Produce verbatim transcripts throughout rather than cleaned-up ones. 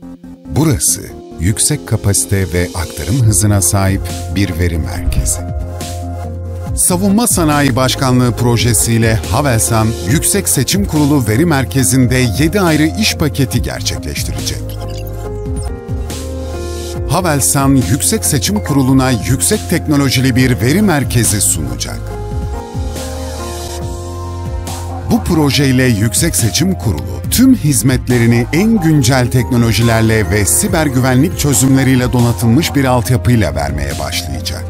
Burası, yüksek kapasite ve aktarım hızına sahip bir veri merkezi. Savunma Sanayi Başkanlığı projesiyle Havelsan, Yüksek Seçim Kurulu Veri Merkezi'nde yedi ayrı iş paketi gerçekleştirecek. Havelsan, Yüksek Seçim Kurulu'na yüksek teknolojili bir veri merkezi sunacak. Bu projeyle Yüksek Seçim Kurulu, tüm hizmetlerini en güncel teknolojilerle ve siber güvenlik çözümleriyle donatılmış bir altyapıyla vermeye başlayacak.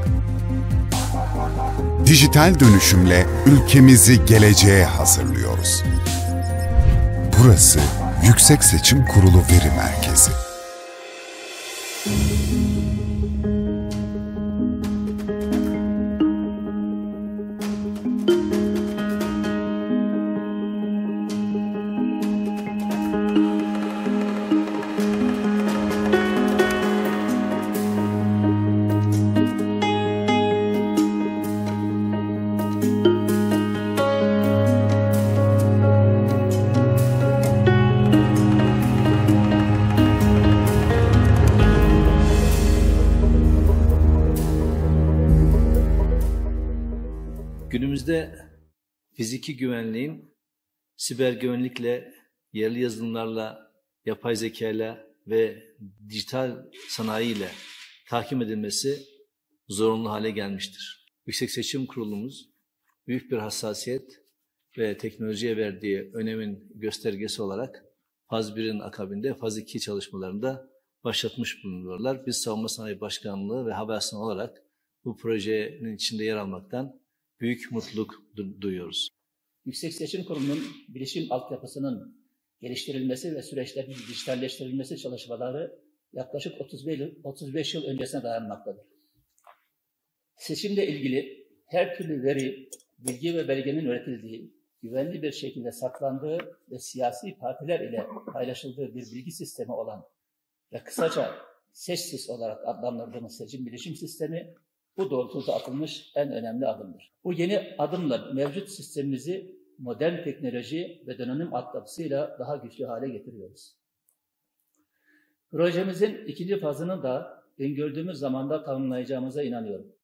Dijital dönüşümle ülkemizi geleceğe hazırlıyoruz. Burası Yüksek Seçim Kurulu Veri Merkezi. Günümüzde fiziki güvenliğin siber güvenlikle, yerli yazılımlarla, yapay zekayla ve dijital sanayiyle takip edilmesi zorunlu hale gelmiştir. Yüksek Seçim Kurulumuz büyük bir hassasiyet ve teknolojiye verdiği önemin göstergesi olarak Faz bir'in akabinde Faz iki çalışmalarında başlatmış bulunuyorlar. Biz Savunma Sanayi Başkanlığı ve Havelsan olarak bu projenin içinde yer almaktan büyük mutluluk duyuyoruz. Yüksek Seçim Kurulu'nun bilişim altyapısının geliştirilmesi ve süreçlerin dijitalleştirilmesi çalışmaları yaklaşık otuz beş yıl öncesine dayanmaktadır. Seçimle ilgili her türlü veri, bilgi ve belgenin üretildiği, güvenli bir şekilde saklandığı ve siyasi partiler ile paylaşıldığı bir bilgi sistemi olan ve kısaca SEÇSİS olarak adlandırdığımız seçim bilişim sistemi bu doğrultuda atılmış en önemli adımdır. Bu yeni adımla mevcut sistemimizi modern teknoloji ve donanım altyapısıyla daha güçlü hale getiriyoruz. Projemizin ikinci fazını da öngördüğümüz zamanda tamamlayacağımıza inanıyorum.